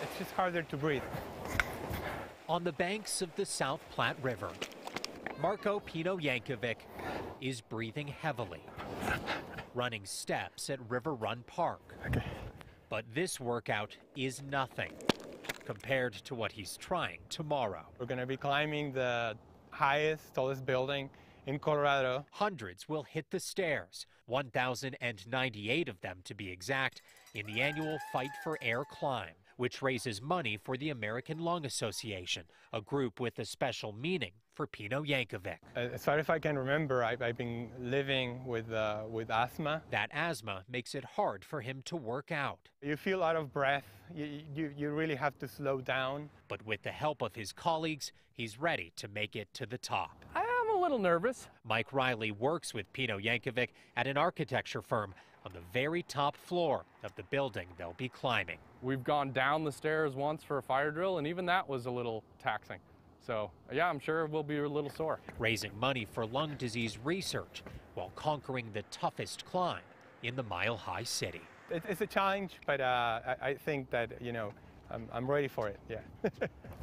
it's just harder to breathe. On the banks of the South Platte River, Marco Pino Yankovic is breathing heavily, running steps at River Run Park. Okay. But this workout is nothing compared to what he's trying tomorrow. We're going to be climbing the highest, tallest building in Colorado. Hundreds will hit the stairs, 1,098 of them to be exact, in the annual Fight for Air climb, which raises money for the American Lung Association, a group with a special meaning for Pino Yankovic. As far as I can remember, I've been living with asthma. That asthma makes it hard for him to work out. You feel out of breath. You really have to slow down. But with the help of his colleagues, he's ready to make it to the top. I am a little nervous. Mike Riley works with Pino Yankovic at an architecture firm on the very top floor of the building they'll be climbing. We've gone down the stairs once for a fire drill, and even that was a little taxing. So, yeah, I'm sure we'll be a little sore. Raising money for lung disease research while conquering the toughest climb in the Mile High City. It's a challenge, but I think that, I'm ready for it, yeah.